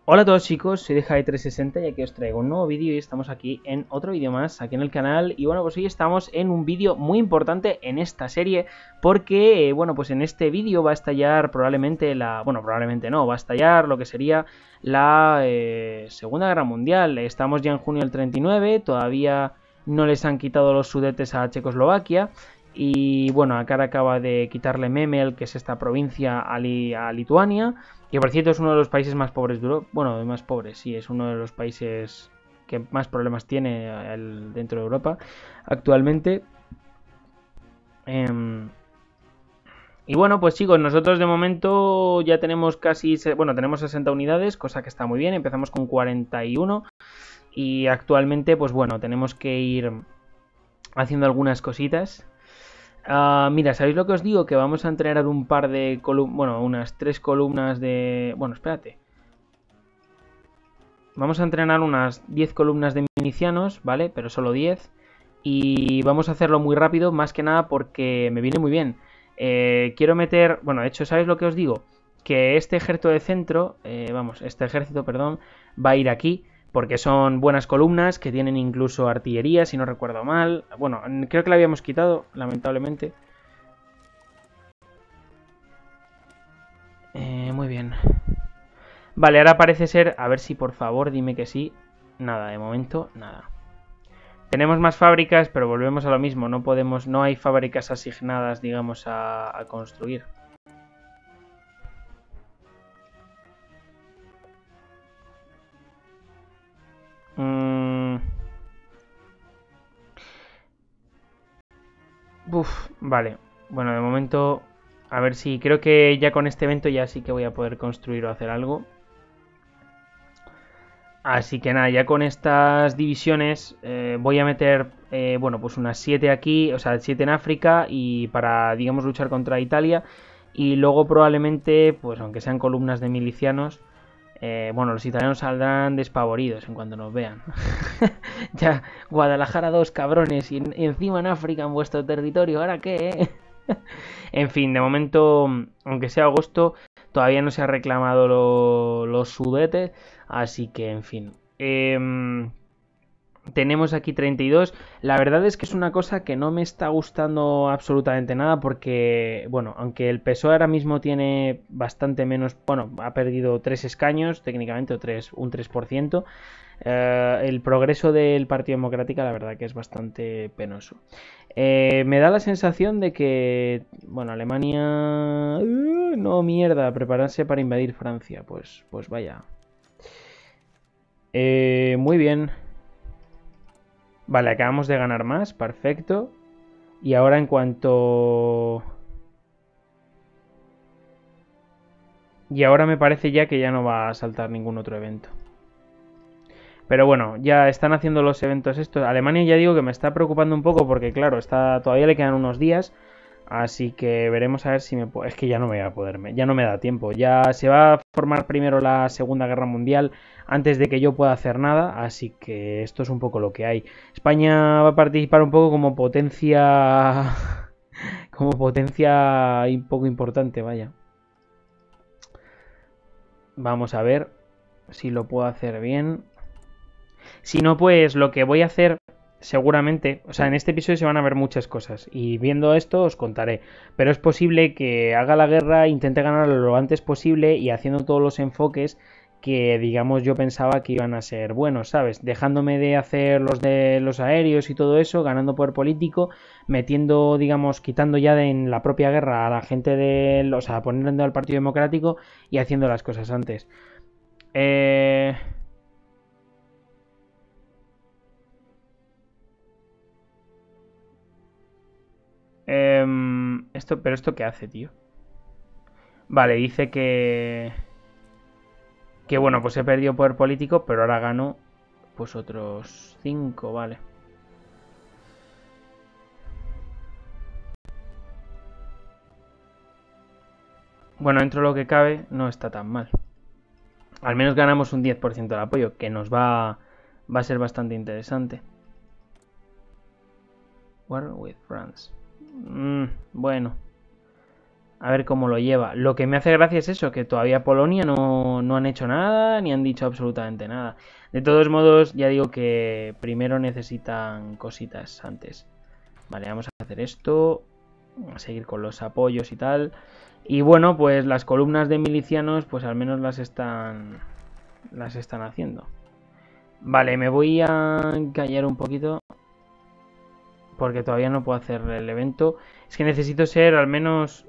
Hola a todos chicos, soy DeJavi360 y aquí os traigo un nuevo vídeo y estamos aquí en otro vídeo más aquí en el canal. Y bueno, pues hoy estamos en un vídeo muy importante en esta serie porque, bueno, pues en este vídeo va a estallar probablemente probablemente no, va a estallar lo que sería la Segunda Guerra Mundial. Estamos ya en junio del 39, todavía no les han quitado los Sudetes a Checoslovaquia. Y bueno, acá acaba de quitarle Memel, que es esta provincia, a Lituania. Que por cierto es uno de los países más pobres de Europa. Bueno, más pobres, sí, es uno de los países que más problemas tiene dentro de Europa actualmente. Y bueno, pues chicos, nosotros de momento ya tenemos tenemos 60 unidades, cosa que está muy bien. Empezamos con 41 y actualmente, pues bueno, tenemos que ir haciendo algunas cositas. Mira, ¿sabéis lo que os digo? Que vamos a entrenar un par de columnas, bueno, unas 3 columnas de... Bueno, espérate. Vamos a entrenar unas 10 columnas de milicianos, ¿vale? Pero solo 10. Y vamos a hacerlo muy rápido, más que nada porque me viene muy bien. Quiero meter... Bueno, de hecho, ¿sabéis lo que os digo? Que este ejército de centro, este ejército, perdón, va a ir aquí. Porque son buenas columnas, que tienen incluso artillería, si no recuerdo mal. Bueno, creo que la habíamos quitado, lamentablemente. Muy bien. Vale, ahora parece ser... A ver si por favor dime que sí. Nada, de momento, nada. Tenemos más fábricas, pero volvemos a lo mismo. No hay fábricas asignadas, digamos, a construir. Vale. Bueno, de momento... A ver si... Creo que ya con este evento ya sí que voy a poder construir o hacer algo. Así que nada, ya con estas divisiones voy a meter, pues unas 7 aquí, o sea, 7 en África y para, digamos, luchar contra Italia. Y luego probablemente, pues aunque sean columnas de milicianos, los italianos saldrán despavoridos en cuanto nos vean. Ya, Guadalajara 2 cabrones y encima en África, en vuestro territorio, ¿ahora qué? En fin, de momento, aunque sea agosto, todavía no se ha reclamado los sudetes, así que, en fin. Tenemos aquí 32. La verdad es que es una cosa que no me está gustando absolutamente nada porque, bueno, aunque el PSOE ahora mismo tiene bastante menos, bueno, ha perdido 3 escaños técnicamente, un 3%. El progreso del Partido Democrático, la verdad que es bastante penoso. Me da la sensación de que, bueno, Alemania... no, mierda, prepararse para invadir Francia. Pues vaya. Muy bien. Vale, acabamos de ganar más, perfecto. Y ahora en cuanto... Y ahora me parece ya que ya no va a saltar ningún otro evento. Pero bueno, ya están haciendo los eventos estos. Alemania ya digo que me está preocupando un poco porque claro, todavía le quedan unos días. Así que veremos a ver si me puedo... Es que ya no me voy a poderme, ya no me da tiempo. Ya se va a formar primero la Segunda Guerra Mundial antes de que yo pueda hacer nada. Así que esto es un poco lo que hay. España va a participar un poco como potencia... como potencia un poco importante, vaya. Vamos a ver si lo puedo hacer bien. Si no, pues lo que voy a hacer seguramente, o sea, en este episodio se van a ver muchas cosas y viendo esto os contaré, pero es posible que haga la guerra, intente ganarlo lo antes posible y haciendo todos los enfoques que digamos yo pensaba que iban a ser buenos, ¿sabes? Dejándome de hacer los de los aéreos y todo eso, ganando poder político, metiendo, digamos, quitando ya en la propia guerra a la gente o sea, poniendo al Partido Democrático y haciendo las cosas antes. Eh... pero esto qué hace, tío. Vale, dice que bueno, pues he perdido poder político, pero ahora gano pues otros 5, vale. Bueno, dentro de lo que cabe no está tan mal. Al menos ganamos un 10% del apoyo, que va a ser bastante interesante. War with France. Bueno. A ver cómo lo lleva. Lo que me hace gracia es eso, que todavía Polonia no han hecho nada, ni han dicho absolutamente nada. De todos modos, ya digo que primero necesitan cositas antes. Vale, vamos a hacer esto. A seguir con los apoyos y tal. Y bueno, pues las columnas de milicianos, pues al menos las están haciendo. Vale, me voy a callar un poquito. Porque todavía no puedo hacer el evento. Es que necesito ser al menos...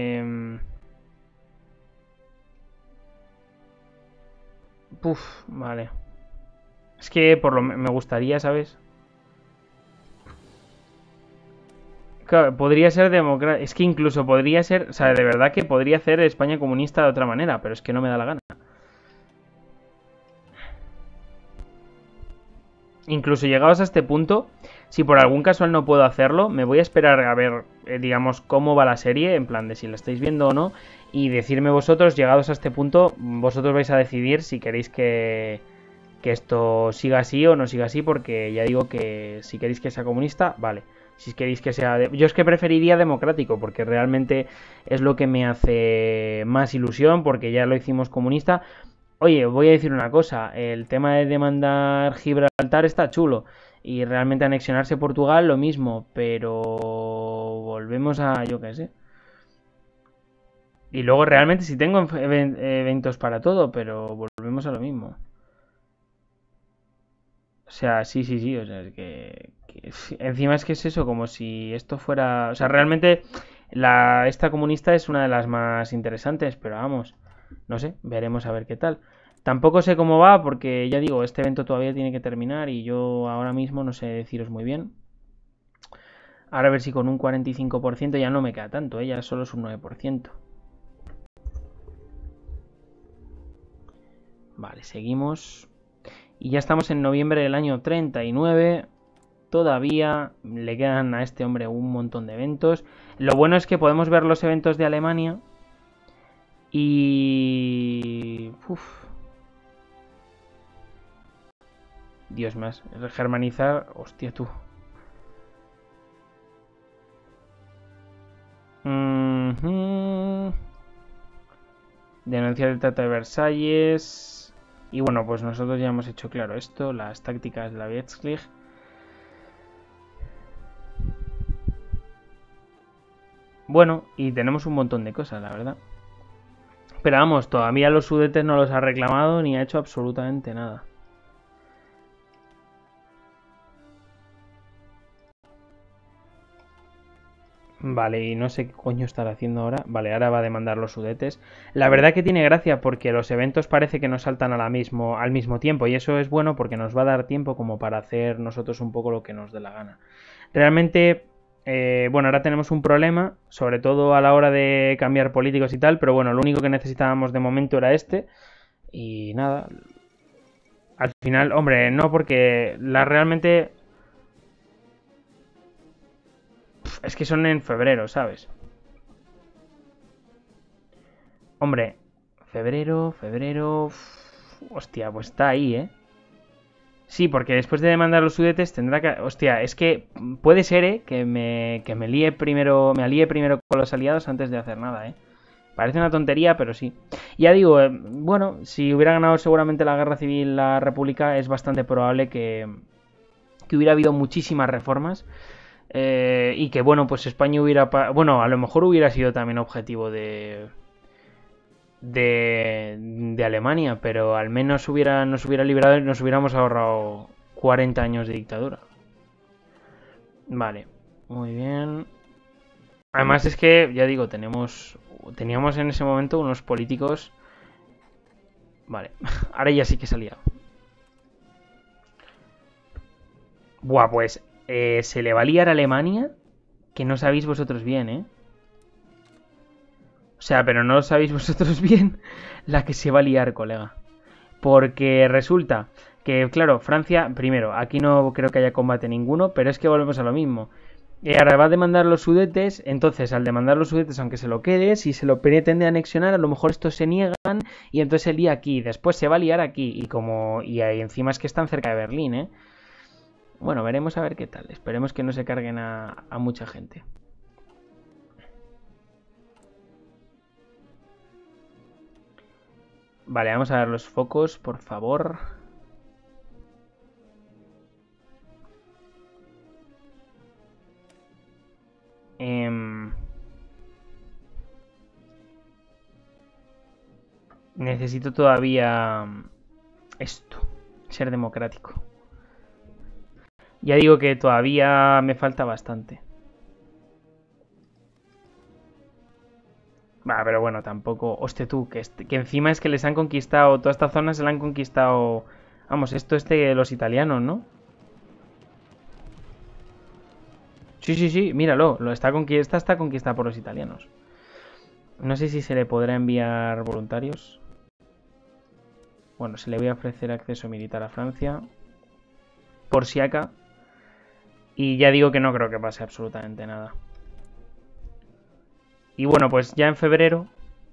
vale. Es que me gustaría, ¿sabes? Claro, podría ser democrática. Es que incluso podría ser... O sea, de verdad que podría hacer España comunista de otra manera, pero es que no me da la gana. Incluso llegados a este punto, si por algún casual no puedo hacerlo, me voy a esperar a ver, digamos, cómo va la serie, en plan de si la estáis viendo o no, y decirme vosotros, llegados a este punto, vosotros vais a decidir si queréis que esto siga así o no siga así, porque ya digo que si queréis que sea comunista, vale. Si queréis que sea... Yo es que preferiría democrático, porque realmente es lo que me hace más ilusión, porque ya lo hicimos comunista. Oye, voy a decir una cosa, el tema de demandar Gibraltar está chulo y realmente anexionarse Portugal lo mismo, pero volvemos a, yo qué sé. Y luego realmente sí tengo eventos para todo, pero volvemos a lo mismo. O sea, sí, o sea, es encima es que es eso, como si esto fuera, o sea, realmente esta comunista es una de las más interesantes, pero vamos, no sé, veremos a ver qué tal. Tampoco sé cómo va porque ya digo, este evento todavía tiene que terminar y yo ahora mismo no sé deciros muy bien. Ahora a ver si con un 45% ya no me queda tanto, ya solo es un 9%. Vale, seguimos. Y ya estamos en noviembre del año 39. Todavía le quedan a este hombre un montón de eventos. Lo bueno es que podemos ver los eventos de Alemania. Y... Dios más. Germanizar... Hostia, tú. Denunciar el Tratado de Versalles. Y bueno, pues nosotros ya hemos hecho claro esto. Las tácticas de la Blitzkrieg. Bueno, y tenemos un montón de cosas, la verdad. Pero vamos, todavía los Sudetes no los ha reclamado ni ha hecho absolutamente nada. Vale, y no sé qué coño estará haciendo ahora. Vale, ahora va a demandar los Sudetes. La verdad que tiene gracia porque los eventos parece que nos saltan al mismo tiempo. Y eso es bueno porque nos va a dar tiempo como para hacer nosotros un poco lo que nos dé la gana. Realmente, bueno, ahora tenemos un problema, sobre todo a la hora de cambiar políticos y tal. Pero bueno, lo único que necesitábamos de momento era este. Y nada. Al final, hombre, no porque realmente... Es que son en febrero, ¿sabes? Hombre, febrero... Hostia, pues está ahí, ¿eh? Sí, porque después de demandar los Sudetes tendrá que... Hostia, es que puede ser, ¿eh? Que me líe primero, me alíe primero con los aliados antes de hacer nada, ¿eh? Parece una tontería, pero sí. Ya digo, bueno, si hubiera ganado seguramente la guerra civil la República, es bastante probable que hubiera habido muchísimas reformas. Y que, bueno, pues España hubiera... Bueno, a lo mejor hubiera sido también objetivo de Alemania, pero al menos nos hubiera librado y nos hubiéramos ahorrado 40 años de dictadura. Vale, muy bien. Además es que, ya digo, teníamos en ese momento unos políticos... Vale, ahora ya sí que se ha liado. Buah, pues se le va a liar a Alemania que no sabéis vosotros bien, ¿eh? O sea, pero no lo sabéis vosotros bien la que se va a liar, colega. Porque resulta que, claro, Francia, primero, aquí no creo que haya combate ninguno, pero es que volvemos a lo mismo. Ahora va a demandar los Sudetes, entonces al demandar los Sudetes, aunque se lo quede, si se lo pretende anexionar, a lo mejor estos se niegan y entonces se lía aquí, después se va a liar aquí y ahí encima es que están cerca de Berlín, ¿eh? Bueno, veremos a ver qué tal. Esperemos que no se carguen a mucha gente. Vale, vamos a ver los focos, por favor. Necesito todavía esto, ser democrático. Ya digo que todavía me falta bastante. Va, pero bueno, tampoco... Hostia tú, que encima es que les han conquistado... Toda esta zona se la han conquistado... Vamos, esto es de los italianos, ¿no? Sí, sí, sí, míralo. Esta está conquistada por los italianos. No sé si se le podrá enviar voluntarios. Bueno, se le voy a ofrecer acceso militar a Francia. Por si acá. Y ya digo que no creo que pase absolutamente nada. Y bueno, pues ya en febrero...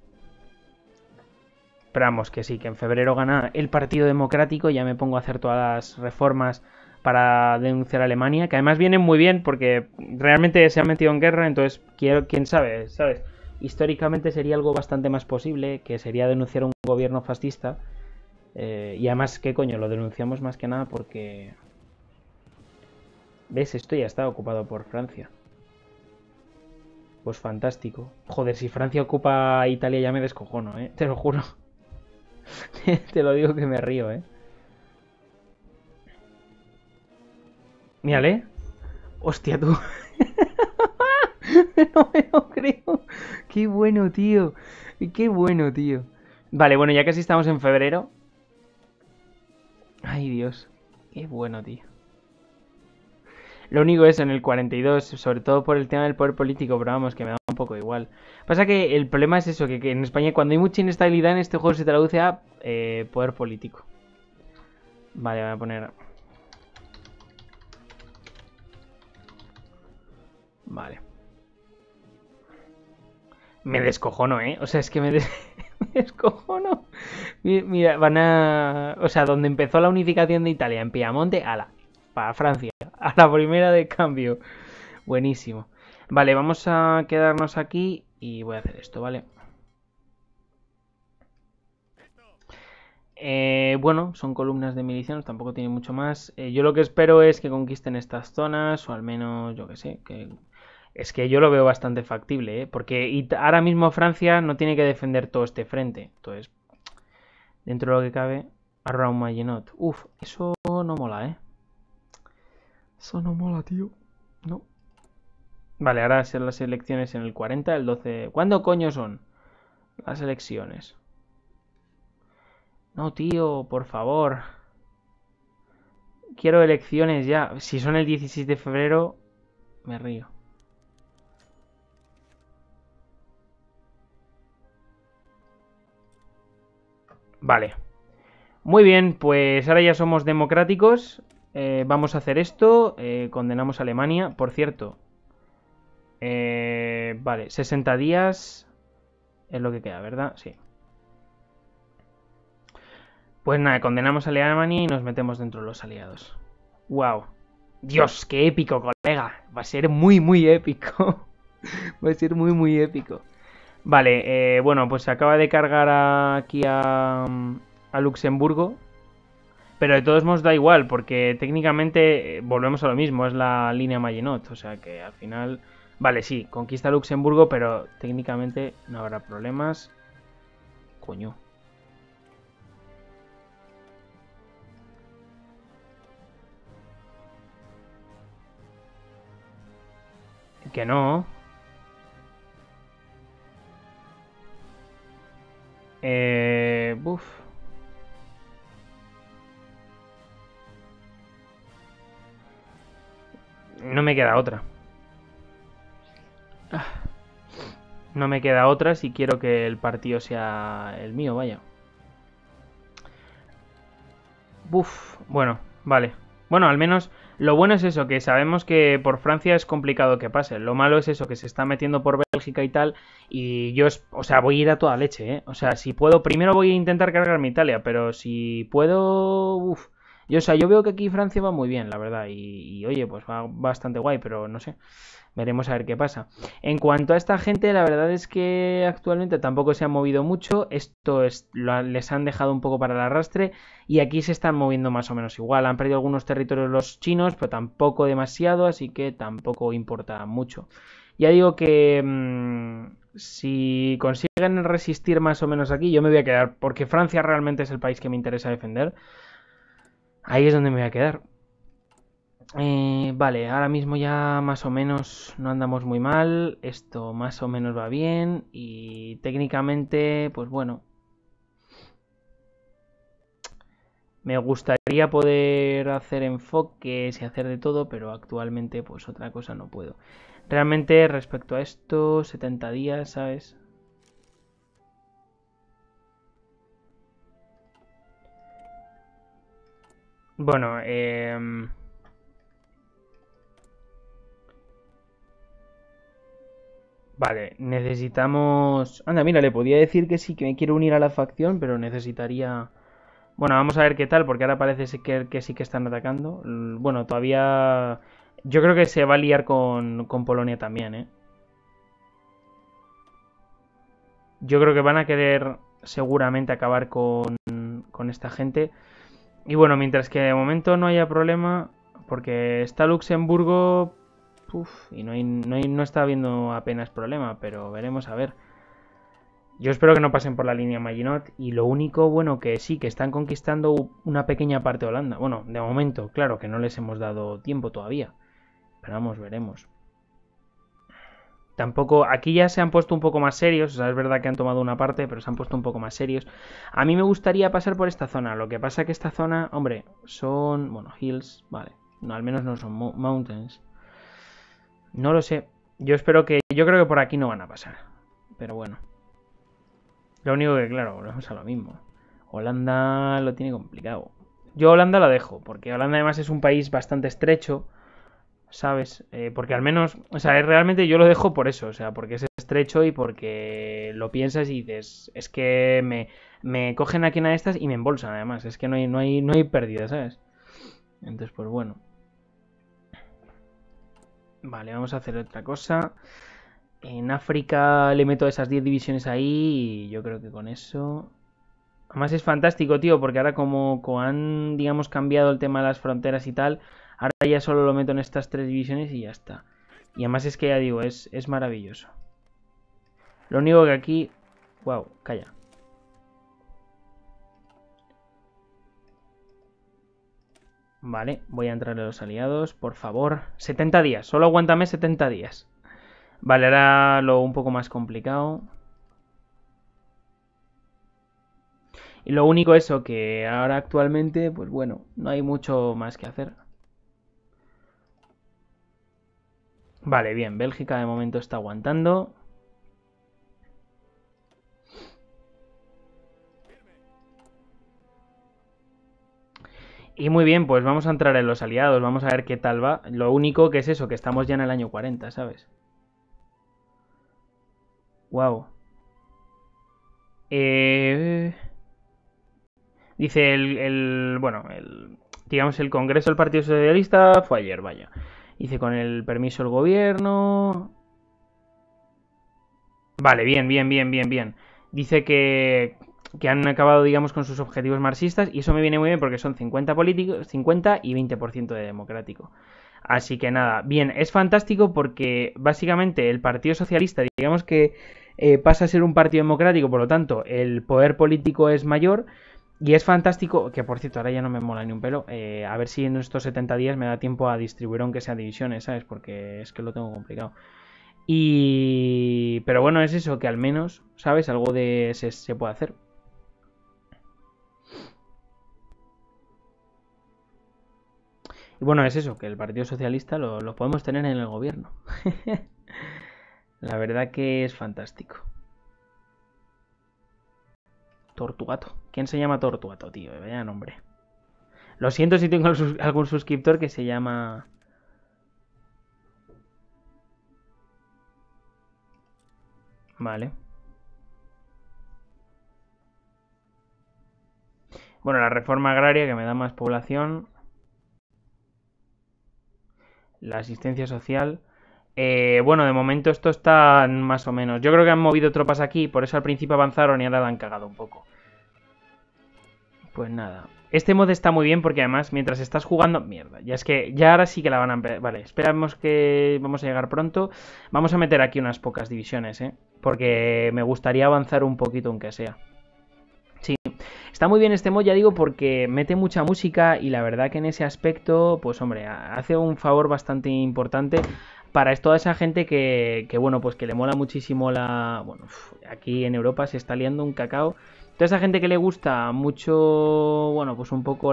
Esperamos que sí, que en febrero gana el Partido Democrático. Ya me pongo a hacer todas las reformas para denunciar a Alemania. Que además vienen muy bien porque realmente se han metido en guerra. Entonces, quién sabe, ¿sabes? Históricamente sería algo bastante más posible, que sería denunciar un gobierno fascista. Y además, ¿qué coño? Lo denunciamos más que nada porque... ¿Ves? Esto ya está ocupado por Francia. Pues fantástico. Joder, si Francia ocupa Italia ya me descojono, ¿eh? Te lo juro. Te lo digo que me río, ¿eh? Mírale. Hostia, tú. No me lo creo. Qué bueno, tío. Qué bueno, tío. Vale, bueno, ya casi estamos en febrero. Ay, Dios. Qué bueno, tío. Lo único es en el 42, sobre todo por el tema del poder político, pero vamos, que me da un poco igual. Pasa que el problema es eso, que en España cuando hay mucha inestabilidad en este juego se traduce a poder político. Vale, voy a poner... Vale. Me descojono, ¿eh? O sea, es que me descojono. Mira, van a... O sea, donde empezó la unificación de Italia, en Piamonte, ala, para Francia. A la primera de cambio. Buenísimo. Vale, vamos a quedarnos aquí y voy a hacer esto, ¿vale? Bueno, son columnas de milicianos, tampoco tiene mucho más. Yo lo que espero es que conquisten estas zonas, o al menos, yo que sé, que... Es que yo lo veo bastante factible, ¿eh? Porque ahora mismo Francia no tiene que defender todo este frente. Entonces, dentro de lo que cabe, Around Maginot. Uf, eso no mola, ¿eh? Eso no mola, tío. No. Vale, ahora son las elecciones en el 40, el 12... ¿Cuándo coño son las elecciones? No, tío, por favor. Quiero elecciones ya. Si son el 16 de febrero, me río. Vale. Muy bien, pues ahora ya somos democráticos. Vamos a hacer esto. Condenamos a Alemania. Por cierto. Vale, 60 días es lo que queda, ¿verdad? Sí. Pues nada, condenamos a Alemania y nos metemos dentro de los aliados. ¡Wow! Dios, qué épico, colega. Va a ser muy, muy épico. Va a ser muy, muy épico. Vale, bueno, pues se acaba de cargar aquí a Luxemburgo. Pero de todos modos da igual, porque técnicamente volvemos a lo mismo, es la línea Maginot. O sea que al final... Vale, sí, conquista Luxemburgo, pero técnicamente no habrá problemas. Coño. Que no. Buf. No me queda otra. No me queda otra si quiero que el partido sea el mío, vaya. Buf. Bueno, vale. Bueno, al menos lo bueno es eso, que sabemos que por Francia es complicado que pase. Lo malo es eso, que se está metiendo por Bélgica y tal. Y yo, o sea, voy a ir a toda leche, ¿eh? O sea, si puedo, primero voy a intentar cargarme Italia, pero si puedo... Uf. O sea, yo veo que aquí Francia va muy bien, la verdad, y oye, pues va bastante guay, pero no sé, veremos a ver qué pasa. En cuanto a esta gente, la verdad es que actualmente tampoco se han movido mucho, les han dejado un poco para el arrastre, y aquí se están moviendo más o menos igual. Han perdido algunos territorios los chinos, pero tampoco demasiado, así que tampoco importa mucho. Ya digo que si consiguen resistir más o menos aquí, yo me voy a quedar, porque Francia realmente es el país que me interesa defender. Ahí es donde me voy a quedar. Vale, ahora mismo ya más o menos no andamos muy mal. Esto más o menos va bien. Y técnicamente, pues bueno. Me gustaría poder hacer enfoques y hacer de todo, pero actualmente pues otra cosa no puedo. Realmente respecto a esto, 70 días, ¿sabes? Bueno, vale, necesitamos... Anda, mira, le podía decir que sí, que me quiero unir a la facción, pero necesitaría... Bueno, vamos a ver qué tal, porque ahora parece que sí que están atacando. Bueno, todavía... Yo creo que se va a liar con Polonia también, ¿eh? Yo creo que van a querer seguramente acabar con esta gente. Y bueno, mientras que de momento no haya problema, porque está Luxemburgo... Uf, y no está habiendo apenas problema, pero veremos a ver. Yo espero que no pasen por la línea Maginot. Y lo único bueno que sí, que están conquistando una pequeña parte de Holanda. Bueno, de momento, claro que no les hemos dado tiempo todavía. Pero vamos, veremos. Tampoco, aquí ya se han puesto un poco más serios, o sea, es verdad que han tomado una parte, pero se han puesto un poco más serios. A mí me gustaría pasar por esta zona, lo que pasa que esta zona, hombre, son, bueno, hills, vale, no, al menos no son mountains. No lo sé, yo creo que por aquí no van a pasar, pero bueno. Lo único que, claro, volvemos a lo mismo. Holanda lo tiene complicado. Yo Holanda la dejo, porque Holanda además es un país bastante estrecho, ¿sabes? Porque al menos, o sea, realmente yo lo dejo por eso, o sea, porque es estrecho y porque lo piensas y dices, es que me cogen aquí una de estas y me embolsan además, es que no hay pérdida, ¿sabes? Entonces, pues bueno. Vale, vamos a hacer otra cosa. En África le meto esas 10 divisiones ahí y yo creo que con eso... Además es fantástico, tío, porque ahora como han, digamos, cambiado el tema de las fronteras y tal, ahora ya solo lo meto en estas 3 divisiones y ya está. Y además es que ya digo, es maravilloso. Lo único que aquí... Wow, calla. Vale, voy a entrar a los aliados, por favor. 70 días, solo aguántame 70 días. Vale, ahora lo un poco más complicado. Y lo único eso, que ahora actualmente, pues bueno, no hay mucho más que hacer. Vale, bien, Bélgica de momento está aguantando. Y muy bien, pues vamos a entrar en los aliados, vamos a ver qué tal va. Lo único que es eso, que estamos ya en el año 40, ¿sabes? Wow. Eh... Dice bueno, digamos, el Congreso del Partido Socialista fue ayer, vaya. Dice con el permiso del gobierno. Vale, bien, bien, bien, bien, bien. Dice que han acabado, digamos, con sus objetivos marxistas y eso me viene muy bien porque son 50 políticos, 50 y 20% de democrático. Así que nada, bien, es fantástico porque básicamente el Partido Socialista, digamos que pasa a ser un partido democrático, por lo tanto, el poder político es mayor. Y es fantástico, que por cierto, ahora ya no me mola ni un pelo. A ver si en estos 70 días me da tiempo a distribuir aunque sea divisiones, ¿sabes? Porque es que lo tengo complicado. Pero bueno, es eso, que al menos, ¿sabes? Algo de se puede hacer. Y bueno, es eso, que el Partido Socialista lo podemos tener en el gobierno. La verdad que es fantástico. Tortugato. ¿Quién se llama Tortugato, tío? Vaya nombre. Lo siento si tengo algún suscriptor que se llama... Vale. Bueno, la reforma agraria que me da más población. La asistencia social. Bueno, de momento esto está más o menos. Yo creo que han movido tropas aquí, por eso al principio avanzaron y ahora la han cagado un poco. Pues nada. Este mod está muy bien porque además mientras estás jugando... Mierda, ya es que ya ahora sí que la van a... Vale, esperamos que vamos a llegar pronto. Vamos a meter aquí unas pocas divisiones, porque me gustaría avanzar un poquito aunque sea. Sí, está muy bien este mod, ya digo, porque mete mucha música y la verdad que en ese aspecto, pues hombre, hace un favor bastante importante para toda esa gente que bueno, pues que le mola muchísimo la... Bueno, aquí en Europa se está liando un cacao. Toda esa gente que le gusta mucho, bueno, pues un poco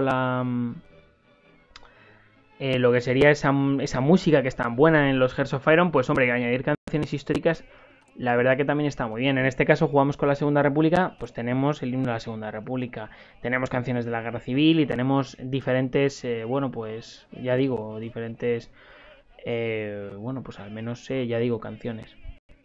lo que sería esa música que es tan buena en los Hearts of Iron, pues hombre, añadir canciones históricas, la verdad que también está muy bien. En este caso jugamos con la Segunda República, pues tenemos el himno de la Segunda República, tenemos canciones de la Guerra Civil y tenemos diferentes, bueno, pues ya digo, diferentes, bueno, pues al menos, ya digo, canciones.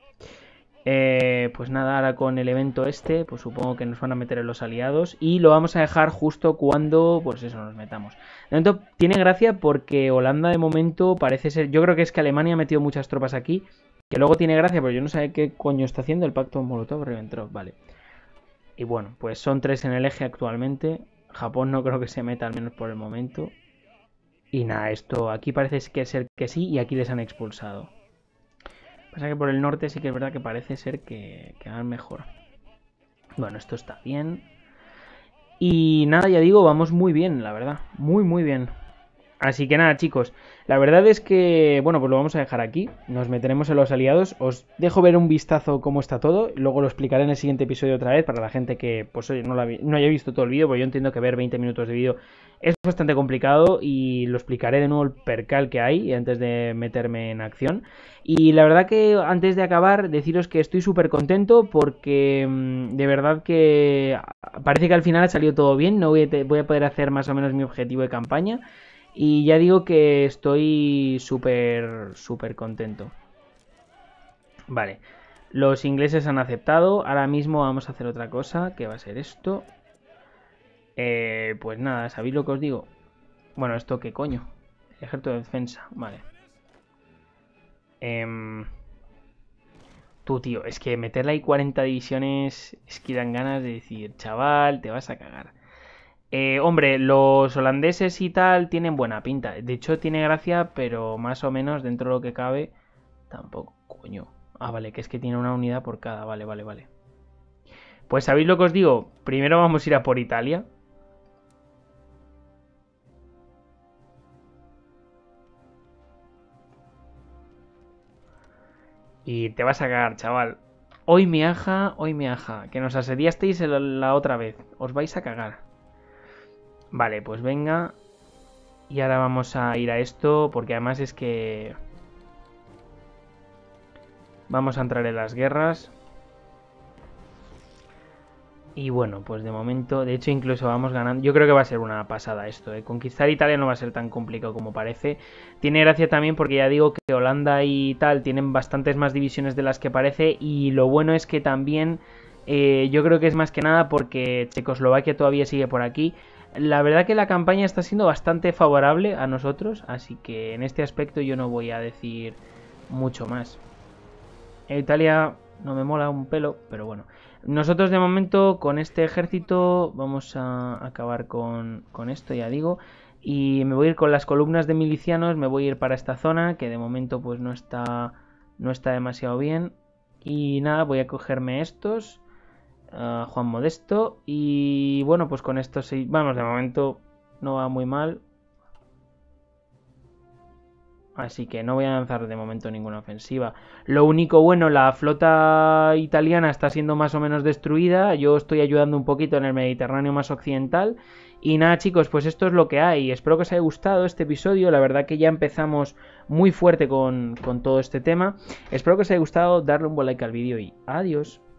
Pues nada, ahora con el evento este, pues supongo que nos van a meter en los aliados y lo vamos a dejar justo cuando, pues eso, nos metamos. De momento tiene gracia porque Holanda de momento parece ser, yo creo que es que Alemania ha metido muchas tropas aquí, que luego tiene gracia, pero yo no sé qué coño está haciendo el pacto Molotov-Ribbentrop, vale. Y bueno, pues son 3 en el eje actualmente, Japón no creo que se meta al menos por el momento. Y nada, esto aquí parece que ser que sí y aquí les han expulsado. Pasa que por el norte sí que es verdad que parece ser que van mejor. Bueno, esto está bien. Y nada, ya digo, vamos muy bien, la verdad. Muy, muy bien. Así que nada, chicos. La verdad es que, bueno, pues lo vamos a dejar aquí. Nos meteremos en los aliados. Os dejo ver un vistazo cómo está todo. Luego lo explicaré en el siguiente episodio otra vez para la gente que, pues oye, no haya visto todo el vídeo. Porque yo entiendo que ver 20 minutos de vídeo es bastante complicado y lo explicaré de nuevo el percal que hay antes de meterme en acción. Y la verdad que antes de acabar, deciros que estoy súper contento porque de verdad que parece que al final ha salido todo bien. No voy a poder hacer más o menos mi objetivo de campaña. Y ya digo que estoy súper, súper contento. Vale, los ingleses han aceptado. Ahora mismo vamos a hacer otra cosa, que va a ser esto. Pues nada, ¿sabéis lo que os digo? Bueno, ¿esto qué coño? Ejército de defensa, vale. Tú, tío, es que meterle ahí 40 divisiones es que dan ganas de decir, chaval, te vas a cagar. Hombre, los holandeses y tal tienen buena pinta. De hecho, tiene gracia, pero más o menos dentro de lo que cabe, tampoco, coño. Ah, vale, que es que tiene una unidad por cada. Vale, vale, vale. Pues ¿sabéis lo que os digo? Primero vamos a ir a por Italia. Y te vas a cagar, chaval. Hoy me aja, que nos asediasteis la otra vez. Os vais a cagar. Vale, pues venga. Y ahora vamos a ir a esto, porque además es que... Vamos a entrar en las guerras. Y bueno, pues de momento, de hecho incluso vamos ganando. Yo creo que va a ser una pasada esto, ¿eh? Conquistar Italia no va a ser tan complicado como parece. Tiene gracia también porque ya digo que Holanda y tal tienen bastantes más divisiones de las que parece. Y lo bueno es que también yo creo que es más que nada porque Checoslovaquia todavía sigue por aquí. La verdad que la campaña está siendo bastante favorable a nosotros, así que en este aspecto yo no voy a decir mucho más. Italia no me mola un pelo, pero bueno. Nosotros de momento con este ejército vamos a acabar con esto, ya digo. Y me voy a ir con las columnas de milicianos, me voy a ir para esta zona, que de momento pues no está demasiado bien. Y nada, voy a cogerme estos, Juan Modesto. Y bueno, pues con esto sí, vamos, de momento no va muy mal. Así que no voy a lanzar de momento ninguna ofensiva. Lo único bueno, la flota italiana está siendo más o menos destruida. Yo estoy ayudando un poquito en el Mediterráneo más occidental. Y nada, chicos, pues esto es lo que hay. Espero que os haya gustado este episodio. La verdad que ya empezamos muy fuerte con todo este tema. Espero que os haya gustado. Darle un buen like al vídeo y adiós.